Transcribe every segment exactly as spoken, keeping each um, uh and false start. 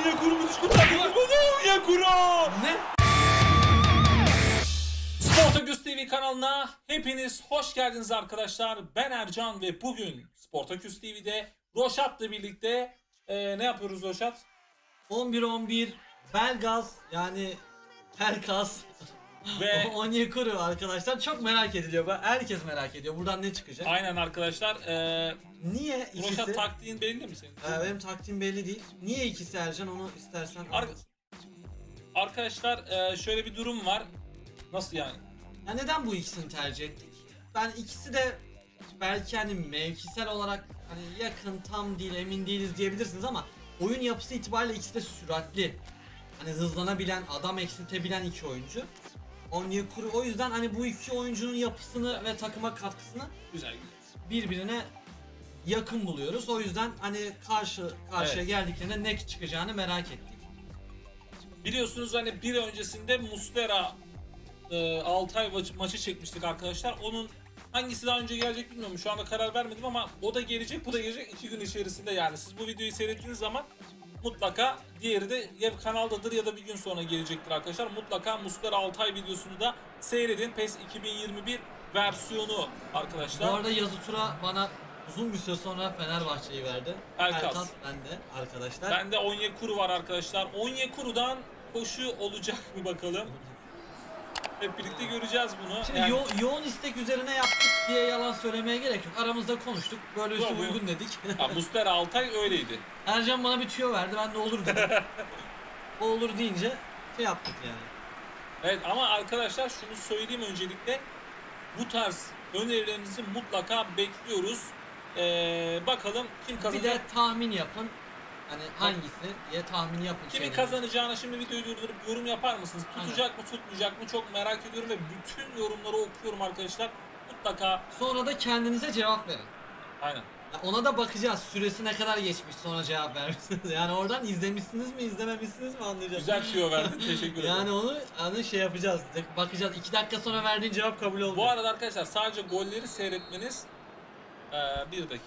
Onyekuru müthiş kurtardı. Onyekuru. Ne? Sportaküs T V kanalına hepiniz hoş geldiniz arkadaşlar. Ben Ercan ve bugün Sportaküs T V'de Roşat'la birlikte e, ne yapıyoruz Roşat? on bir on bir Belgaz yani Pelkas ve Onyekuru arkadaşlar çok merak ediliyor. Herkes merak ediyor. Buradan ne çıkacak? Aynen arkadaşlar. E, Niye ikisi? Roşat taktiğin belli mi senin? Ee, benim taktiğim belli değil. Niye ikisi Ercan, onu istersen Ar Arkadaşlar e, şöyle bir durum var. Nasıl yani? Ya neden bu ikisini tercih ettik? Ben ikisi de belki hani mevkisel olarak hani yakın, tam değil, emin değiliz diyebilirsiniz ama oyun yapısı itibariyle ikisi de süratli. Hani hızlanabilen, adam eksiltebilen iki oyuncu. Onyekuru, o yüzden hani bu iki oyuncunun yapısını ve takıma katkısını Güzel. birbirine yakın buluyoruz. O yüzden hani karşı karşıya Evet. geldiklerinde ne çıkacağını merak ettik. Biliyorsunuz hani bir öncesinde Muslera e, Altay maçı, maçı çekmiştik arkadaşlar. Onun hangisi daha önce gelecek bilmiyorum. Şu anda karar vermedim ama o da gelecek, bu da gelecek iki gün içerisinde yani. Siz bu videoyu seyrettiğiniz zaman mutlaka diğeri de ya kanaldadır ya da bir gün sonra gelecektir arkadaşlar. Mutlaka Muslera Altay videosunu da seyredin. PES iki bin yirmi bir versiyonu arkadaşlar. Bu arada Yazı Tura bana uzun bir süre sonra Fenerbahçe'yi verdi. Pelkas. Pelkas bende arkadaşlar. Bende Onyekuru var arkadaşlar. Onyekuru'dan koşu olacak mı bakalım? Hep birlikte göreceğiz bunu. Şimdi Yani... yo yoğun istek üzerine yaptık diye yalan söylemeye gerek yok. Aramızda konuştuk. Böylesi Yok, uygun dedik. Ha, Muslera Altay öyleydi. Ercan bana bir tüyo verdi. Ben de olur dedim. O olur deyince şey yaptık yani. Evet ama arkadaşlar şunu söyleyeyim öncelikle. Bu tarz önerilerinizi mutlaka bekliyoruz. Ee, bakalım kim Bir kazanacak? de tahmin yapın. Hani hangisi diye tahmin yapın. Kimin şeyleri. kazanacağına şimdi videoyu durdurup yorum yapar mısınız? Tutacak mı tutmayacak mı çok merak ediyorum ve bütün yorumları okuyorum arkadaşlar. Mutlaka. Sonra da kendinize cevap verin. Aynen. Ya ona da bakacağız. Süresi ne kadar geçmiş sonra cevap vermişsiniz. Yani oradan izlemişsiniz mi izlememişsiniz mi anlayacağız. Güzel tüyo verdin. Teşekkür ederim. Yani onu hani şey yapacağız. Bakacağız. iki dakika sonra verdiğin cevap kabul olmuyor. Bu arada arkadaşlar sadece golleri seyretmeniz ee, bir dakika.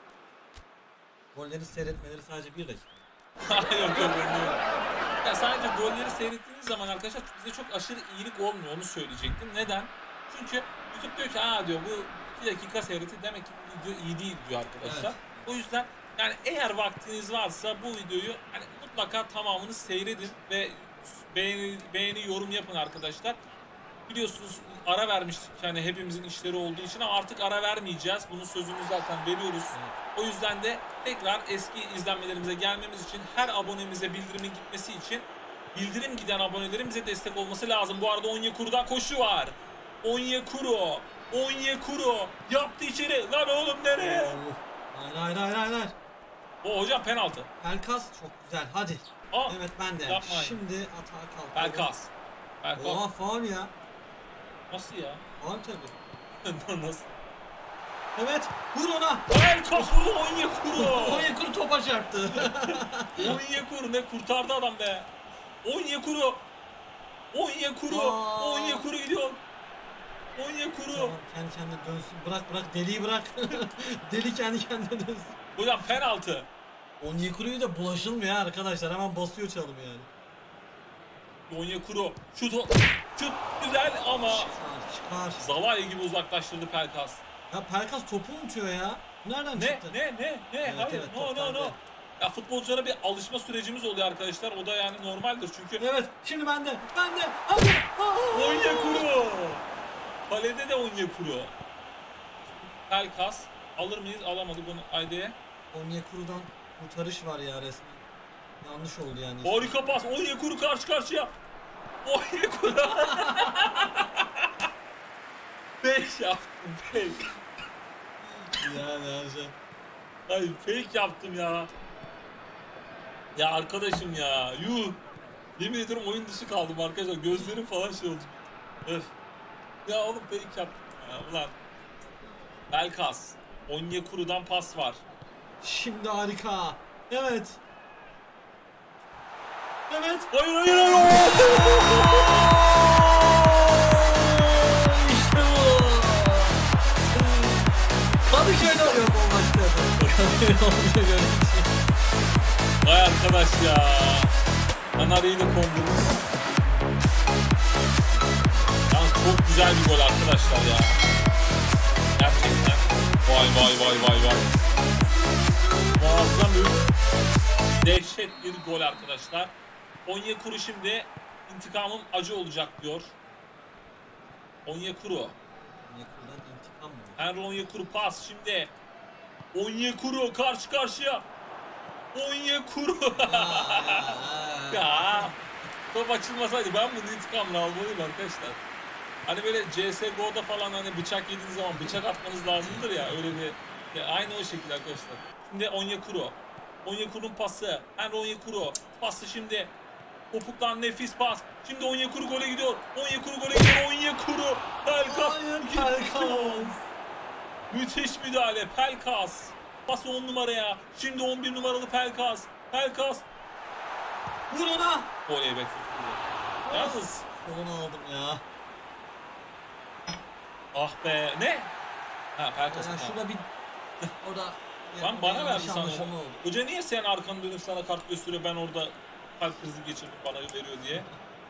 Golleri seyretmeleri sadece bir dakika. yok yok ben de. Ya sadece golleri seyrettiğiniz zaman arkadaşlar bize çok aşırı iyilik olmuyor, onu söyleyecektim. Neden? Çünkü YouTube diyor ki aa diyor bu iki dakika seyretti, demek ki bu video iyi değil diyor arkadaşlar. Evet. O yüzden yani eğer vaktiniz varsa bu videoyu hani mutlaka tamamını seyredin ve beğeni, beğeni yorum yapın arkadaşlar. Biliyorsunuz ara vermiştik yani hepimizin işleri olduğu için ama artık ara vermeyeceğiz. Bunun sözünü zaten veriyoruz. O yüzden de tekrar eski izlenmelerimize gelmemiz için, her abonemize bildirimin gitmesi için bildirim giden abonelerin bize destek olması lazım. Bu arada Onyekuru'dan koşu var. Onyekuru, Onyekuru yaptı içeri. Lan oğlum nereye? Hayır hayır hayır hayır. hayır. O hocam penaltı. Pelkas çok güzel. Hadi. Aa, Evet ben de. yapmayın. Şimdi atağa kalk. Pelkas. Pelkas. Oha faul ya. Nasıl ya? Faul tabii. Nasıl? Evet. Vur ona. Pelkas vurdu Onyekuru. Onyekuru topa çarptı. Onyekuru ne kurtardı adam be. Onyekuru. Onyekuru. Aa. Onyekuru gidiyor. Onyekuru. Tamam, kendi kendine dönsün. Bırak bırak deliyi bırak. Deli kendi kendine dönsün. Hocam penaltı. Onyekuru'yu da bulaşılmıyor arkadaşlar. Hemen basıyor çalım yani. Onyekuru. Şut. Şut güzel ama Çıkar çıkar. Zalai gibi uzaklaştırdı Pelkas. Ya Pelkas topu unutuyor ya. Nereden Ne çıktı? ne ne ne? Evet, Hayır. evet, no top no no. bende. Ya futbolculara bir alışma sürecimiz oluyor arkadaşlar. O da yani normaldir çünkü. Evet. Şimdi bende. Bende. Hadi. Aa! Onyekuru. Kalede de Onyekuru. Pelkas. Alır mıyız? Alamadık onu Ayde'ye. Onyekuru'dan kurtarış var ya resmen. Yanlış oldu yani. Harika pas. Onyekuru karşı karşıya. Onyekuru. Beş yaptım. Fake. Yani her şey. Hayır fake yaptım ya. Ya arkadaşım ya. Yuh. Yemin ediyorum oyun dışı kaldım arkadaşlar. Gözlerim falan şey oldu. Öf. Ya oğlum fake yaptım ya. Ulan. Pelkas. Onyekuru'dan pas var. Şimdi harika. Evet. Evet. Hayır hayır hayır. İşte bu. Kadıköy'de oluyor bu maçta. Kadıköy'de oluyor böyle bir şey. Vay arkadaş ya. Kanarıyı da kondurmuş. Yalnız çok güzel bir gol arkadaşlar ya. Gerçekten. Vay vay vay vay vay. Muazzam bir dehşet bir gol arkadaşlar. Onyekuru şimdi intikamım acı olacak diyor. Onyekuru. Onyekuru'dan intikam mı? Henry Onyekuru pas şimdi. Onyekuru karşı karşıya. Onyekuru. Ya, Ya. Top açılmasaydı ben bunun intikamını almalıyım arkadaşlar. Hani böyle C S G O'da falan hani bıçak yediğiniz zaman bıçak atmanız lazımdır ya öyle bir. Ya aynı o şekilde arkadaşlar. Şimdi Onyekuru. Onyekuru'nun pası. Henry Onyekuru. Pası şimdi. Topuktan nefis pas. Şimdi Onyekuru gole gidiyor. Onyekuru gole gidiyor. Onyekuru. Pelkas. Hayır, Pelkas. Müthiş müdahale. Pelkas. Pas on numaraya. Şimdi on bir numaralı Pelkas. Pelkas. Vur ona. Oley be. Yalnız. Onu aldım ya. Ah be. Ne? Ha Pelkas. Yani şurada bir orada Lan bana yanlış verdi sana. anlaşılma oldu. Hoca niye sen arkanı dönüp sana kart gösteriyor, ben orada kalp krizi geçirdim bana veriyor diye.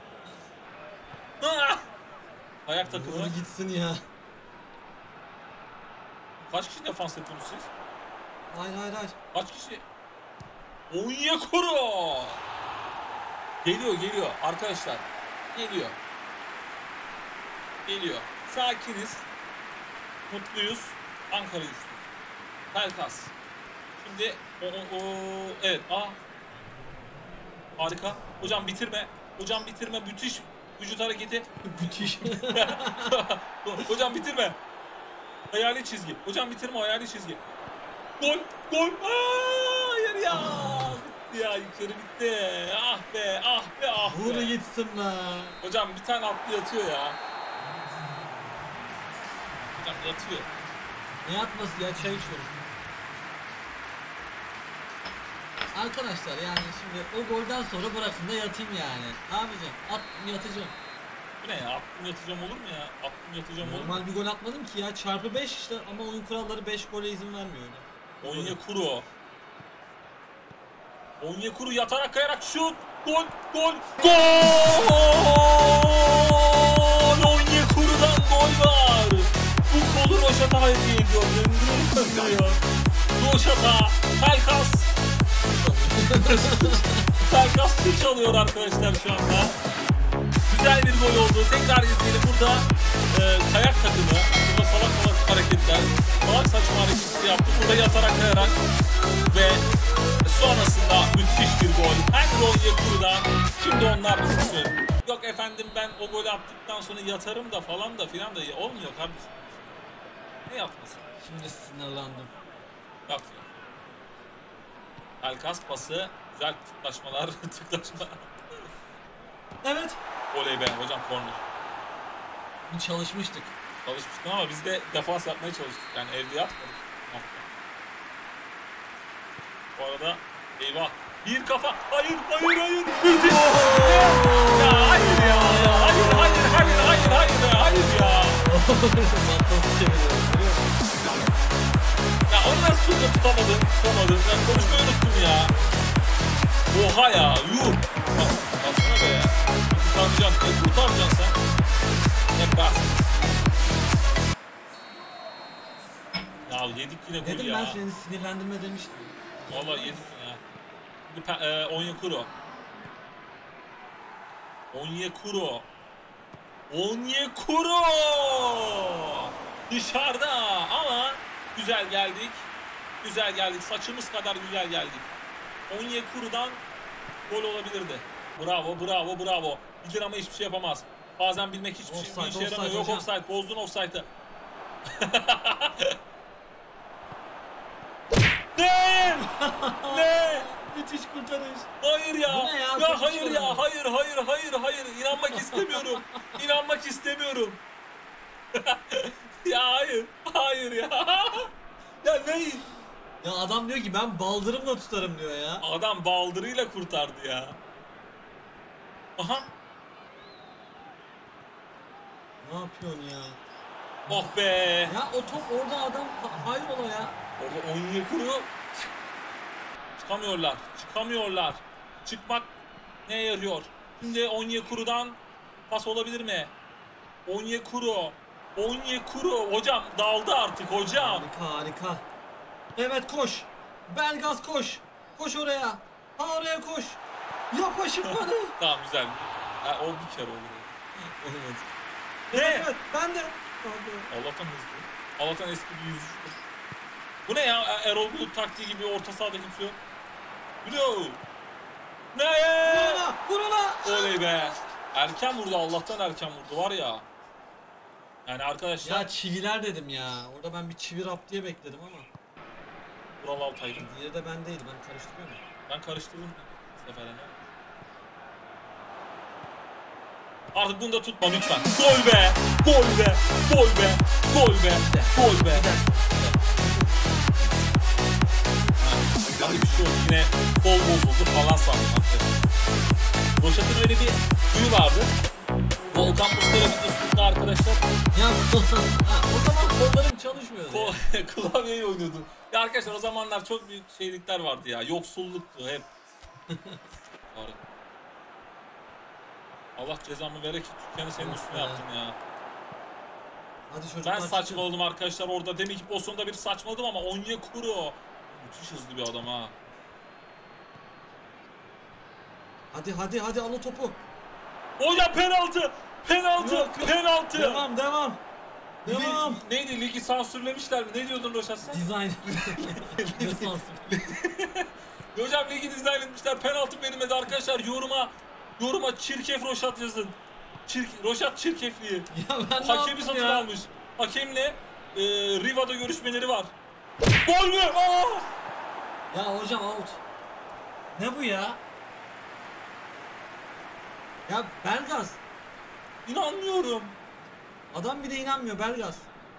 Ah! Ayak takımı. Doğru gitsin ya. Kaç kişi defans yapıyorsunuz siz? Hayır hayır hayır. Kaç kişi? Onyekuru! Geliyor geliyor arkadaşlar. Geliyor. Geliyor. Sakiniz. Mutluyuz. Ankara güçlü. Pelkas. Şimdi o, o, o evet ah. Harika. Hocam bitirme. Hocam bitirme. Müthiş vücut hareketi. Müthiş. Hocam bitirme. Hayali çizgi. Hocam bitirme hayali çizgi. Gol. Gol. Aa, hayır ya. Bitti ya yukarı bitti. Ah be ah be ah Vur be. gitsin be. Hocam bir tane atlı yatıyor ya. Hocam yatıyor. Ne yatması ya, çay içiyorum. Arkadaşlar yani şimdi o golden sonra bırakın da yatayım yani. Ne yapacağım? Attım yatacağım. Bu ne ya? Attım yatacağım olur mu ya? Attım yatacağım olur mu? Normal bir gol atmadım ki ya. Çarpı beş işte ama oyun kuralları beş gole izin vermiyor öyle. Onyekuru. Onyekuru yatarak kayarak şut. Gol, gol, gol! Onyekuru'dan gol var. Bu kolu Roşat'a hediye ediyor. Döndürüyor. Roşat'a. Pelkas. Pelkas suç alıyor arkadaşlar şu anda. Güzel bir gol oldu. Tekrar izleyelim. Burada e, kayak takımı. Burada salak salak hareketler. Salak saçma hareketler yaptı. Burada yatarak kayarak ve sonrasında müthiş bir gol. Henry Onyekuru'dan. Şimdi onlar düşünsün. Yok efendim ben o golü attıktan sonra yatarım da falan da filan da olmuyor kardeşim. Ne yapmasın? Şimdi sinirlendim. Bak ya. Pelkas pası. Güzel tıklaşmalar. Tıklaşma. Evet. Oley be hocam korner. Bir çalışmıştık. Çalışmıştık ama biz de defans yapmaya çalıştık. Yani evde yapmadık. Bu arada eyvah. Bir kafa. Hayır hayır hayır. Müthiş. Ya hayır ya. Hayır hayır hayır hayır hayır hayır ya. Nasıl çeviriyorum görüyor musun? Ya onu nasıl tutup tutamadım. Tutamadım. Ben konuşmayı unuttum ya. Oha ya. Yuh. Bak, baksana be ya. Kurtaracaksın. Ne kurtaracaksın sen? Ne bahsin? Ya yedik yine gol Dedim ya. ben seni sinirlendirme demiştim. Vallahi yedik ya. Şimdi e, Onyekuru. Onyekuru. Onyekuru! Dışarıda ama güzel geldik. Güzel geldik. Saçımız kadar güzel geldik. Onyekuru'dan gol olabilirdi. Bravo, bravo, bravo. Bilir ama hiçbir şey yapamaz. Bazen bilmek hiçbir Offside, şey bir işe offside yaramıyor. Yok hocam. offside. Bozdun offside'ı. Ne? Ne? Müthiş kurtarış. Hayır ya. Bu ne ya? Ya Çok hayır şey ya. oldu. Hayır, hayır, hayır, hayır. İnanmak istemiyorum. İnanmak istemiyorum. Ya hayır. Hayır ya. Ya ne? Ya adam diyor ki ben baldırımla tutarım diyor ya. Adam baldırıyla kurtardı ya. Aha. Ne yapıyorsun ya? Oh be. Ya o top orada adam ha- hayrola ya. Orada Onyekuru Çıkamıyorlar. Çıkamıyorlar. Çıkmak neye yarıyor? Şimdi Onyekuru'dan pas olabilir mi? Onyekuru. Onyekuru. Hocam daldı artık hocam. Harika harika. Evet koş. Belgaz koş. Koş oraya. Ha oraya koş. Yap aşırtmanı. Tamam güzel. Ha, o bir kere olur. Evet. Ne? Evet, evet ben de. Allah'tan hızlı. Allah'tan eski bir yüzücüdür. Bu ne ya? Erol Bulut taktiği gibi orta sahada kimse yok. Blue. Ne? Vur ona. Vur ona. Oley be. Erken vurdu. Allah'tan erken vurdu var ya. Yani arkadaşlar. Ya çiviler dedim ya. Orada ben bir çivi rap diye bekledim ama. Vural Altaylı. Diğeri de bendeydi. Ben karıştırıyor muyum? Ben karıştırdım bu sefer hemen. Artık bunu da tutma lütfen. Gol be! Gol be! Gol be! Gol be! Gol be! Abi bir şey yok. Yine kol bozuldu falan sandım. Roşat'ın öyle bir huyu vardı. Volkan Mustafa videosunda arkadaşlar. Ya ha, o zaman kollarım çalışmıyordu. Kol, klavyeyi oynuyordu. Ya arkadaşlar o zamanlar çok büyük şeylikler vardı ya. Yoksulluktu hep. Allah cezamı vere ki dükkanı senin üstüne yaptım ya. Hadi çocuklar. Ben saçmaladım arkadaşlar orada. Demin ki pozisyonda bir saçmaladım ama Onyekuru. Müthiş hızlı bir adam ha. Hadi hadi hadi al o topu. O ya penaltı! Penaltı! Yok, yok. Penaltı! Devam devam. Devam. Li- neydi? Ligi sansürlemişler mi? Ne diyordun Roşat sen? Design. Ne sansür? Hocam ligi dizayn etmişler. Penaltı verilmedi arkadaşlar. Yoruma yoruma çirkef Roşat yazın. Çirk, Roşat çirkefliği. Ya ben ne Hakemi yaptım satın ya? almış. Hakemle e, Riva'da görüşmeleri var. Gol mü? Aa! Ya hocam out. Ne bu ya? Ya Belgaz. İnanmıyorum. Adam bir de inanmıyor Belgaz.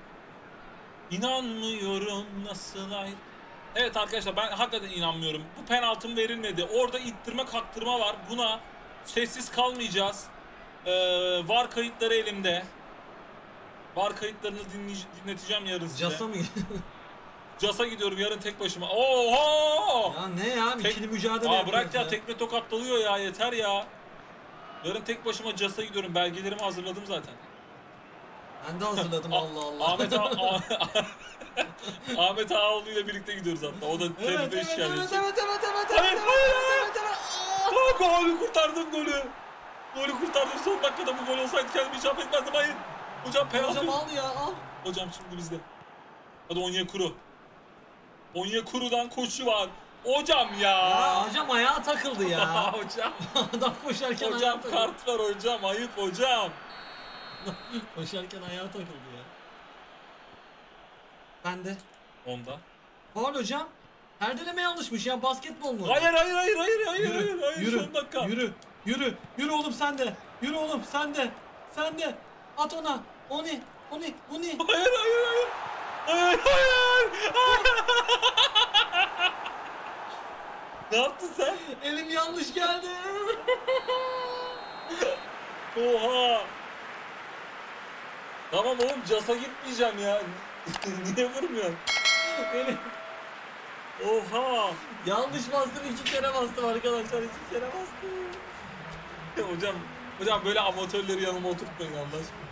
İnanmıyorum nasıl ay. Evet arkadaşlar ben hakikaten inanmıyorum. Bu penaltım verilmedi. Orada ittirme kaktırma var. Buna sessiz kalmayacağız. Ee, var kayıtları elimde. Var kayıtlarını dinley- dinleteceğim yarın size. Casa mı? Cas'a gidiyorum yarın tek başıma. Oha! Ya ne ya? Tek- İkili mücadele Aa, yapıyoruz bırak ya, tekme tokat dalıyor ya, yeter ya. Yarın tek başıma Cas'a gidiyorum. Belgelerimi hazırladım zaten. Ben de hazırladım A- Allah Allah. Ahmet A- Ahmet Ağaoğlu ile birlikte gidiyoruz hatta. O da Evet tecrübe evet evet, işgal evet edecek. evet evet evet Hayır, evet hayır, evet evet evet. Aa, golü kurtardım golü. Golü kurtardım. Son dakikada bu gol olsaydı kendimi hiç affetmezdim. Hayır. Hocam penaltı. Hocam al ya al. Hocam şimdi bizde. Hadi Onyekuru. Onyekuru'dan koşu var. Hocam ya. Ya hocam ayağa takıldı ya. Hocam. Adam koşarken ayağa Hocam takıldı. kart var hocam. Ayıp hocam. Koşarken ayağa takıldı ya. Ben de. Onda. Faul hocam. Perdeleme yanlışmış ya, basketbol mu? Hayır hayır hayır hayır hayır Yürü, hayır hayır yürü, son dakika. yürü, yürü, yürü oğlum sen de, yürü oğlum sen de, sen de, at ona, o ne, o ne, bu ne? Hayır hayır hayır. Hayır hayır. hayır. Ne yaptın sen? Elim yanlış geldi. Oha. Tamam oğlum, Cas'a gitmeyeceğim ya. Niye vurmuyorsun? Elim Oha. yanlış bastım, iki kere bastım arkadaşlar, iki kere bastım. hocam, hocam böyle amatörleri yanıma oturtmayın Allah aşkına.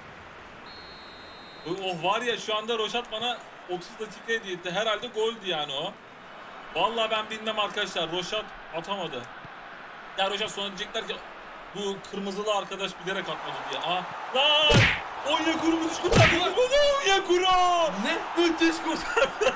Oh var ya, şu anda Roşat bana otuz dakika hediye etti. Herhalde goldü yani o. Vallahi ben bilmem arkadaşlar. Roşat atamadı. Ya Roşat sonra diyecekler ki bu kırmızılı arkadaş bilerek atmadı diye. Aa, lan! Onyekuru müthiş kurtardı. Onyekuru! Ne? Müthiş kurtardı.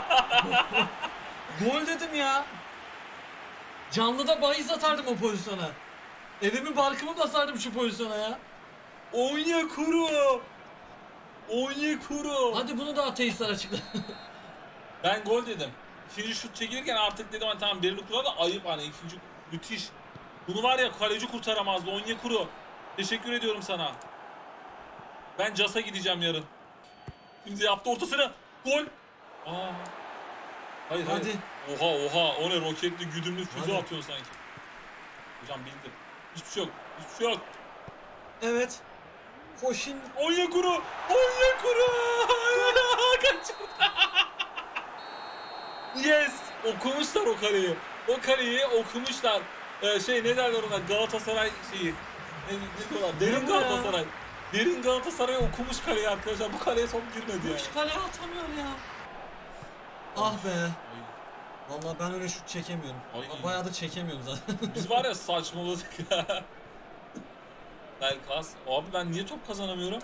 Gol dedim ya. Canlıda bahis atardım o pozisyona. Evimi barkımı basardım şu pozisyona ya. Onyekuru! Onyekuru! Hadi bunu da ateistler açıkla. Ben gol dedim. İkinci şut çekilirken artık dedim hani tamam birini kurtar da ayıp, hani ikinci müthiş. Bunu var ya kaleci kurtaramazdı. Onyekuru. Teşekkür ediyorum sana. Ben Cas'a gideceğim yarın. Şimdi yaptı ortasına. Gol. Aa. Hayır Hadi. hayır. Oha oha. O ne, roketli güdümlü füze Hadi. atıyorsun sanki. Hocam bildim. Hiçbir şey yok. Hiçbir şey yok. Evet. Koşun. Onyekuru. Onyekuru. Kaçırdı. Yes. Okumuşlar o kaleyi. O kaleyi okumuşlar. Ee, şey ne derler ona, Galatasaray şeyi. Ne, ne diyorlar? Derin Ne bu ya? Galatasaray. Derin Galatasaray okumuş kaleyi arkadaşlar. Bu kaleye top girmedi yani. Üç kale atamıyor ya. Ah be. Vallahi ben öyle şut çekemiyorum. Ay. Bayağı da çekemiyorum zaten. Biz var ya saçmaladık ya. Pelkas. Abi ben niye top kazanamıyorum?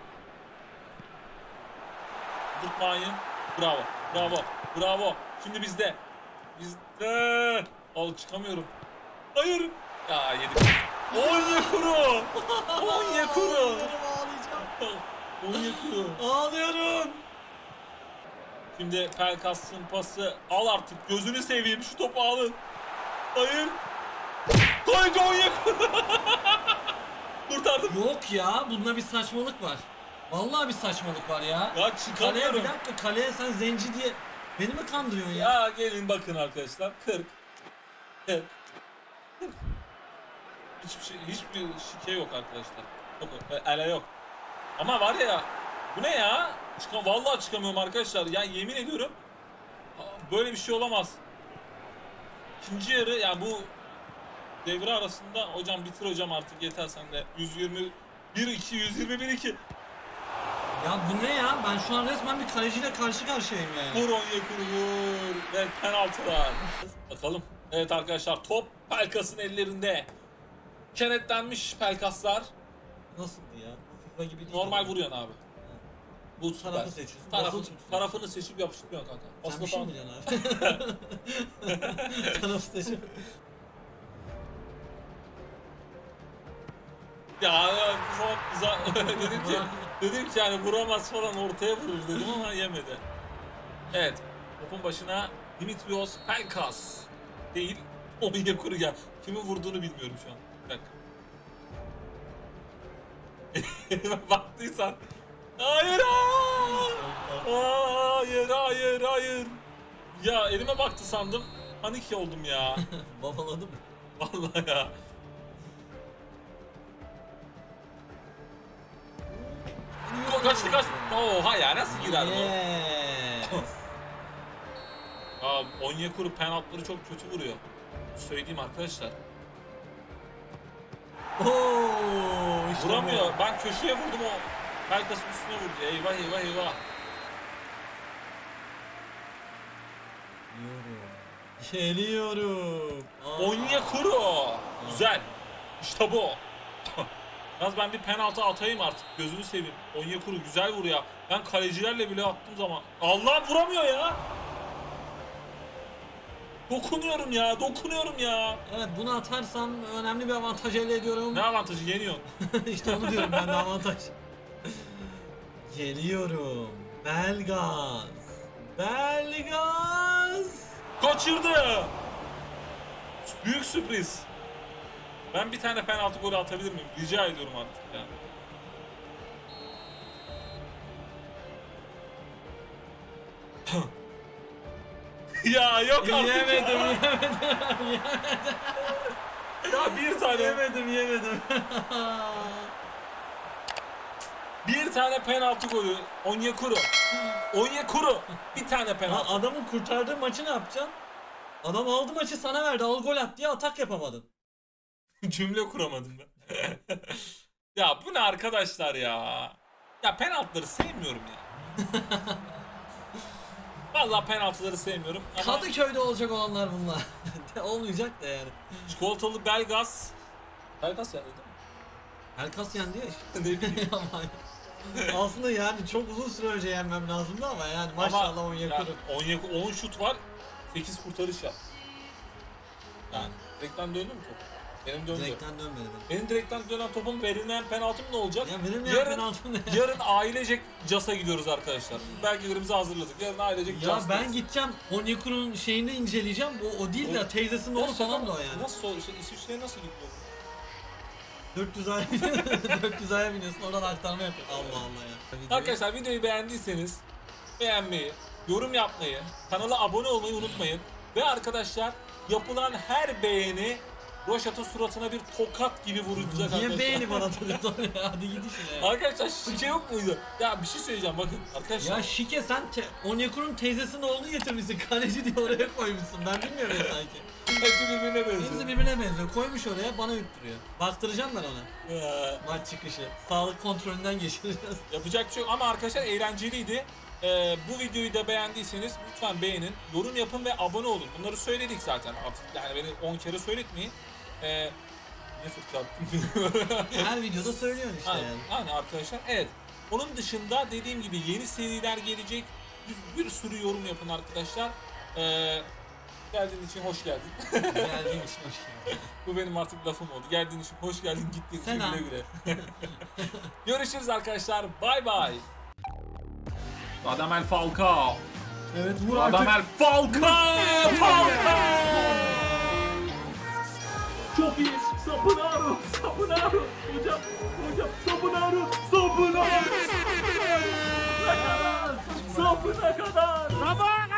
Durmayın. Bravo. Bravo. Bravo. Şimdi bizde. Bizde. Al çıkamıyorum. Hayır. Ya yedik. Onyekuru. Onyekuru. Ağlayacağım. Onyekuru. Ağlıyorum. Şimdi Pelkas'ın pası. Al artık. Gözünü seveyim. Şu topu alın. Hayır. Koydu Onyekuru. Kurtardım. Yok ya, bunda bir saçmalık var. Vallahi bir saçmalık var ya. Ya Kaleye çıkamıyorum. bir dakika, kaleye sen zenci diye beni mi kandırıyorsun ya? Ya gelin bakın arkadaşlar. kırk. kırk. Hiçbir şey, hiçbir şike yok arkadaşlar. Yok, ele yok. Ama var ya, bu ne ya? Çıkam, vallahi çıkamıyorum arkadaşlar. Ya yemin ediyorum böyle bir şey olamaz. İkinci yarı yani bu devre arasında hocam bitir hocam artık yeter sen de. yüz yirmi bir iki yüz yirmi bir iki. Ya bu ne ya? Ben şu an resmen bir kaleciyle karşı karşıyayım yani. Vur Onyekuru vur. Ve penaltılar. Bakalım. Evet arkadaşlar, top Pelkas'ın ellerinde. Kenetlenmiş Pelkaslar. Nasıldı ya? FIFA gibi değil. Normal mi? vuruyorsun abi. Bu süper. Tarafı seçiyorsun. Tarafı, basılı tutuyorsun. tarafını seçip yapıştırıyorsun kanka. Sen Aslında bir şey falan- mi diyorsun abi? Tarafı seçiyorsun. Ya ya, çok güzel. dedim ki dedim ki yani vuramaz falan, ortaya vurur dedim ama yemedi. Evet. Topun başına Dimitrios Pelkas değil. Onyekuru gel. Kimin vurduğunu bilmiyorum şu an. Bir dakika. Baktıysan. Hayır hayır. Hayır hayır hayır. Ya elime baktı sandım. Panik oldum ya. Babaladım. Vallahi ya. Ka- Kaçtı kaçtı. Oha ya, nasıl girer bu? Yes. Aa, Onyekuru penaltıları çok kötü vuruyor. Söyleyeyim arkadaşlar. Oo, işte Vuramıyor. Ben köşeye vurdum, o Pelkas'ın üstüne vurdu. Eyvah eyvah eyvah. bu. Geliyorum. Aa. Onyekuru. Güzel. İşte bu. Yalnız ben bir penaltı atayım artık. Gözünü seveyim. Onyekuru güzel vuruyor. Ben kalecilerle bile attığım zaman. Allah, vuramıyor ya. Dokunuyorum ya. Dokunuyorum ya. Evet, bunu atarsam önemli bir avantaj elde ediyorum. Ne avantajı, yeniyorsun. İşte onu diyorum ben de, avantaj. Geliyorum. Belgaz. Belgaz. Kaçırdı. Büyük sürpriz. Ben bir tane penaltı golü atabilir miyim? Rica ediyorum artık ya. Ya yok artık Yemedim, ya. yemedim, Ya bir tane yemedim, yemedim. bir tane penaltı golü. Onyekuru. Onyekuru. Bir tane Ha, penaltı. adamın kurtardığı maçı ne yapacaksın? Adam aldı maçı sana verdi, al gol at diye atak yapamadın. Cümle kuramadım ben. Ya bu ne arkadaşlar ya? Ya penaltıları sevmiyorum ya. Vallahi penaltıları sevmiyorum ama Kadıköy'de olacak olanlar bunlar. Olmayacak da yani. çikolatalı Belgaz. Belgaz yani değil mi? Pelkas yendi ya işte. Ne bileyim. Ama aslında yani çok uzun süre önce yenmem lazımdı ama yani maşallah Onyekuru. Onyekuru on şut var, sekiz kurtarış yap. Yani direkten döndü mü top? Benim döndü. Direkten dönmedi benim. Benim direkten dönen topun verilen penaltım ne olacak? Ya benim ne yarın, penaltım ne? yarın ailecek CAS'a gidiyoruz arkadaşlar. Belgelerimizi hazırladık. Yarın ailecek Ya CAS'tayız. ben gideceğim Onyekuru'nun şeyini inceleyeceğim. O, o değil de O- teyzesinin oğlu falan da o yani. Nasıl oldu? İşte İsviçre'ye nasıl gidiyor? dört yüz aya dört yüz aya biniyorsun, oradan aktarma yapıyor. Allah Allah ya. Videoyu- Arkadaşlar videoyu beğendiyseniz beğenmeyi, yorum yapmayı, kanala abone olmayı unutmayın. Ve arkadaşlar yapılan her beğeni Roşat'ın suratına bir tokat gibi vurulacak Niye arkadaşlar. beğeni bana takıyorsun ya? Hadi git işine ya. Arkadaşlar şike yok muydu? Ya bir şey söyleyeceğim bakın arkadaşlar. Ya Şike sen te- Onyekuru'nun teyzesinin oğlunu getirmişsin. Kaleci diye oraya koymuşsun. Ben bilmiyorum ya sanki. Hepsi birbirine Hepsi benziyor. birbirine benziyor. Koymuş oraya bana yüktürüyor. Baktıracağım ben ona. Ya, Maç çıkışı. Sağlık kontrolünden geçireceğiz. yapacak bir şey yok ama arkadaşlar eğlenceliydi. Ee, bu videoyu da beğendiyseniz lütfen beğenin, yorum yapın ve abone olun. Bunları söyledik zaten artık. Yani beni on kere söyletmeyin. Ee, ne fırça attım? Her videoda söylüyorsun işte Aynen, yani. aynen arkadaşlar. Evet. Onun dışında dediğim gibi yeni seriler gelecek. Bir, bir sürü yorum yapın arkadaşlar. Ee, geldiğin için hoş geldin. Geldiğim için hoş geldin. Bu benim artık lafım oldu. Geldiğin için hoş geldin, gittiğin için Selam. güle güle. Görüşürüz arkadaşlar. Bay bay. Radamel Falcao. Evet vur artık. Radamel Falcao. Falcao. Çok iyi. Sapınaro. Sapınaro. Hocam. Hocam. Sapınaro. Sapınaro. Sapına kadar. Sapına kadar. Sabah